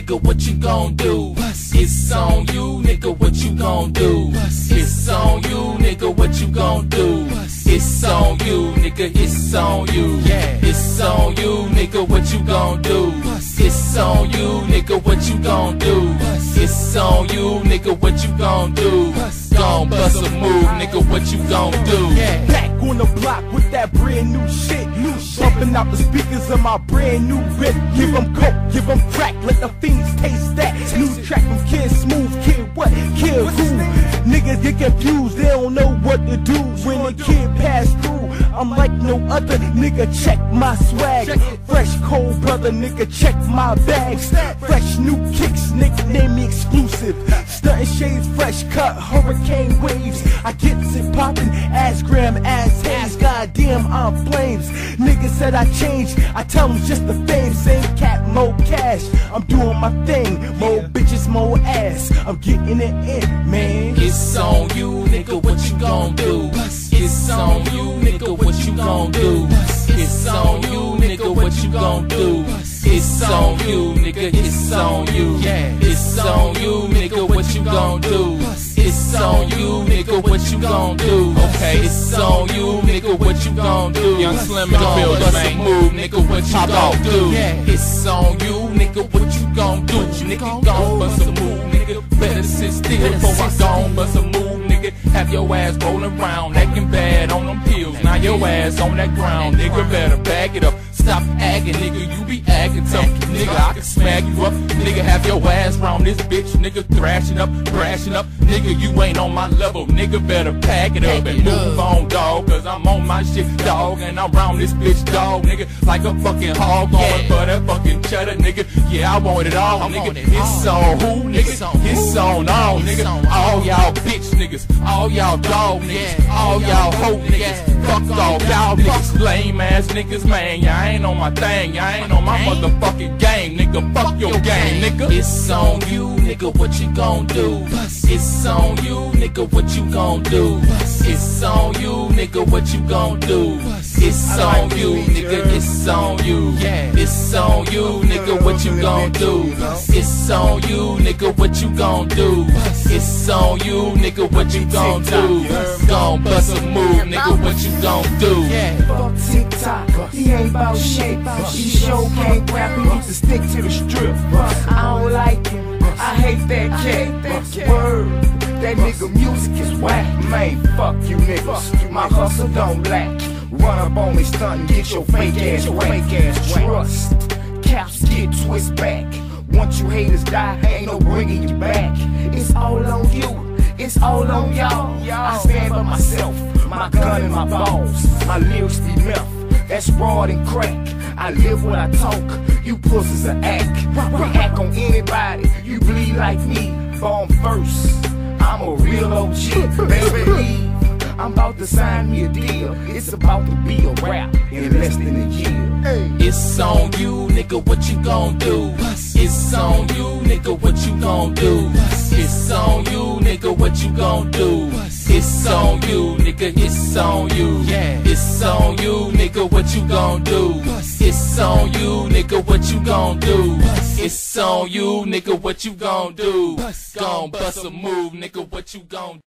nigga, what you gon' do? It's on you, nigga, what you gon' do? It's on you, nigga, what you gon' do? It's on you, nigga, it's on you. It's on you, nigga, what you gon' do? It's on you, nigga, what you gon' do? It's on you, nigga, what you gon' do? Gon' bust a move, nigga, what you gon' do? Back on the block with that brand new shit. Bumping out the speakers of my brand new whip. Give them coke, give them crack, let the fiends taste that. New track from Kid Smooth, Kid what, Kid who? Niggas get confused, they don't know what to do when the kid pass through. I'm like no other, nigga, check my swag. Fresh cold brother, nigga, check my bags. Fresh new kicks, nickname me exclusive. Stuntin' shades, fresh cut, hurricane waves. I gets it poppin', ass gram, ass haze. Goddamn, I'm flames. Niggas said I changed, I tell them just the fame. Same cat, more cash. I'm doing my thing, more bitches, more ass. I'm getting it in, man. It's on you, nigga, what you gon' do? It's on you, nigga, what you gon' do? It's on you, nigga, what you gon' do? It's on you, nigga, it's on you. It's on you, nigga, what you gon' do? It's on you, nigga, what you gon' do? Okay, it's on you, nigga, what you gon' do? Young Slim in the building, man. Move, nigga, what you gon' do? It's on you, nigga, what you gon' do? Nigga, gon' bust a move, nigga. Better sit still before I gon' bust a move, nigga. Have your ass rolling around, acting bad on them pills. Now your ass on that ground, nigga. Better back it up. Stop acting, nigga, you be acting tough. Nigga, I can smack you up. Nigga, have your ass round this bitch. Nigga, thrashing up, crashing up. Nigga, you ain't on my level. Nigga, better pack it up and move on, dog. Cause I'm on my shit, dog. And I'm round this bitch, dog. Nigga, like a fucking hog going for that fucking cheddar, nigga. Yeah, I want it all, nigga. It's on who, nigga? It's on all, nigga. All y'all bitch niggas. All y'all dog niggas. All y'all hoe niggas. Fuck all y'all niggas. Lame ass niggas, man. Y'all ain't on my thing. Y'all ain't on my motherfucking game, nigga. Fuck your game, nigga. It's on you, nigga. What you gon' do? It's on you, nigga. What you gon' do? It's on you, nigga. What you gon' do? It's on you, nigga. It's on you. It's on you, nigga. What you gon' do? It's on you, nigga. What you gon' do? It's on you, nigga. What you gon' do? Gon' bust a move, nigga. What you gon' do? Fuck TikTok, he ain't about shit. He sure can't rap, he needs to stick to the strip. I don't like him, I hate that cat. Word, that nigga music is whack. Man, fuck you niggas, my hustle don't lack. Run up on me, stunt and get your fake ass whack. Trust, caps get twist back. Once you haters die, ain't no bringing you back. It's all on you, it's all on y'all. I stand by myself, my gun and my balls. My lyrics be meth, that's raw and crack. I live what I talk, you pussies a act. React on anybody, you bleed like me. Bomb first, I'm a real OG. Baby, believe I'm about to sign me a deal. It's about to be a rap in less than a year. It's on you, nigga, what you gon' do? It's on you, nigga, what you gon' do? It's on you, nigga, what you gon' do? It's on you, nigga, it's on you. It's on you, nigga, what you gon' do? It's on you, nigga, what you gon' do? It's on you, nigga, what you gon' do? Gon' bust a move, nigga, what you gon' do?